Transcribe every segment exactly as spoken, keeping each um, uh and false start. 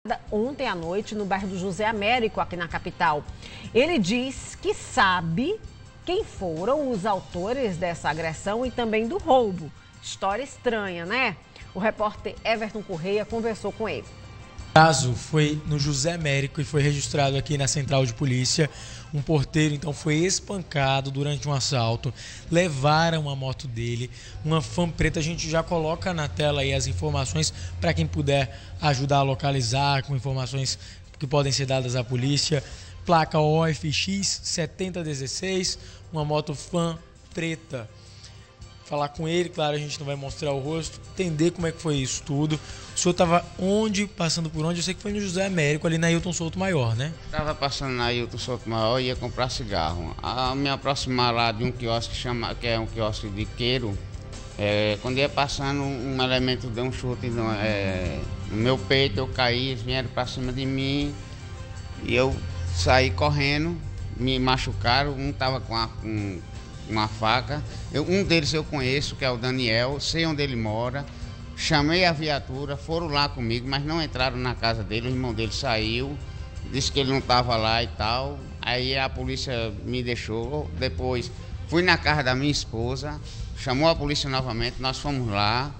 Ontem à noite no bairro do José Américo, aqui na capital. Ele diz que sabe quem foram os autores dessa agressão e também do roubo. História estranha, né? O repórter Everton Correia conversou com ele. O caso foi no José Américo e foi registrado aqui na central de polícia. Um porteiro então foi espancado durante um assalto. Levaram a moto dele, uma Fan preta. A gente já coloca na tela aí as informações para quem puder ajudar a localizar, com informações que podem ser dadas à polícia. Placa O F X setenta dezesseis, uma moto Fan preta. Falar com ele, claro, a gente não vai mostrar o rosto, entender como é que foi isso tudo. O senhor estava onde, passando por onde? Eu sei que foi no José Américo, ali na Ailton Souto Maior, né? Estava passando na Ailton Souto Maior e ia comprar cigarro. A me aproximar lá de um quiosque, chama, que é um quiosque de queiro, é, quando ia passando, um elemento deu um chute no, é, no meu peito, eu caí, eles vieram para cima de mim e eu saí correndo, me machucaram, um estava com a... Com, uma faca, eu, um deles eu conheço, que é o Daniel, sei onde ele mora, chamei a viatura, foram lá comigo, mas não entraram na casa dele, o irmão dele saiu, disse que ele não estava lá e tal, aí a polícia me deixou, depois fui na casa da minha esposa, chamou a polícia novamente, nós fomos lá,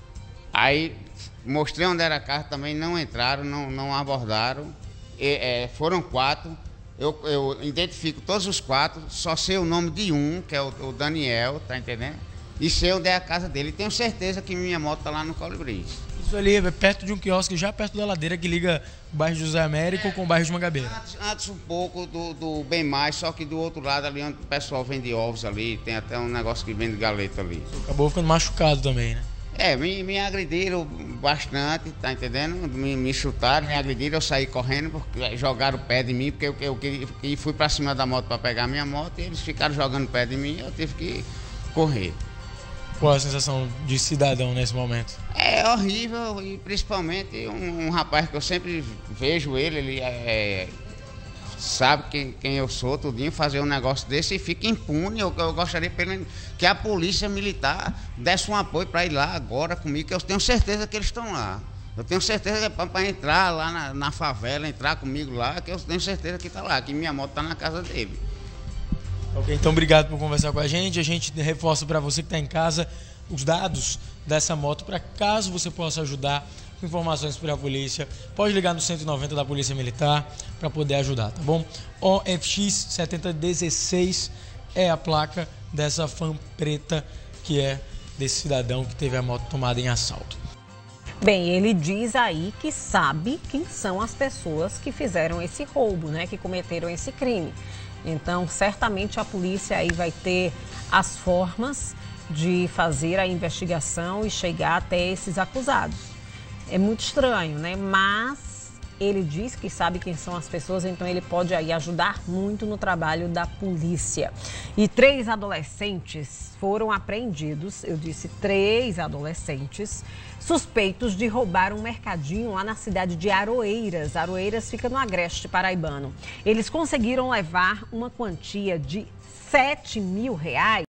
aí mostrei onde era a casa, também não entraram, não, não abordaram, e, é, foram quatro. Eu, eu identifico todos os quatro, só sei o nome de um, que é o, o Daniel, tá entendendo? E sei onde é a casa dele. Tenho certeza que minha moto tá lá no Colibris. Isso ali é perto de um quiosque, já perto da ladeira que liga o bairro José Américo é, com o bairro de Mangabeira. Antes, antes um pouco do, do Bem Mais, só que do outro lado ali onde o pessoal vende ovos ali, tem até um negócio que vende galeta ali. Você acabou ficando machucado também, né? É, me, me agrediram bastante, tá entendendo? Me, me chutaram, me agrediram, eu saí correndo, porque jogaram o pé de mim, porque eu, eu, eu, eu fui pra cima da moto para pegar a minha moto e eles ficaram jogando o pé de mim e eu tive que correr. Qual a sensação de cidadão nesse momento? É horrível e principalmente um, um rapaz que eu sempre vejo ele, ele é, sabe quem, quem eu sou, tudinho, fazer um negócio desse e fica impune. Eu, eu gostaria que a polícia militar desse um apoio para ir lá agora comigo, que eu tenho certeza que eles estão lá. Eu tenho certeza que é para entrar lá na, na favela, entrar comigo lá, que eu tenho certeza que está lá, que minha moto está na casa dele. Ok, então obrigado por conversar com a gente. A gente reforça para você que está em casa os dados dessa moto, para caso você possa ajudar com informações para a polícia, pode ligar no cento e noventa da Polícia Militar para poder ajudar, tá bom? O F X setenta dezesseis é a placa dessa Fan preta, que é desse cidadão que teve a moto tomada em assalto. Bem, ele diz aí que sabe quem são as pessoas que fizeram esse roubo, né? Que cometeram esse crime. Então, certamente a polícia aí vai ter as formas de fazer a investigação e chegar até esses acusados. É muito estranho, né? Mas ele diz que sabe quem são as pessoas, então ele pode aí ajudar muito no trabalho da polícia. E três adolescentes foram apreendidos, eu disse três adolescentes, suspeitos de roubar um mercadinho lá na cidade de Aroeiras. Aroeiras fica no Agreste Paraibano. Eles conseguiram levar uma quantia de sete mil reais.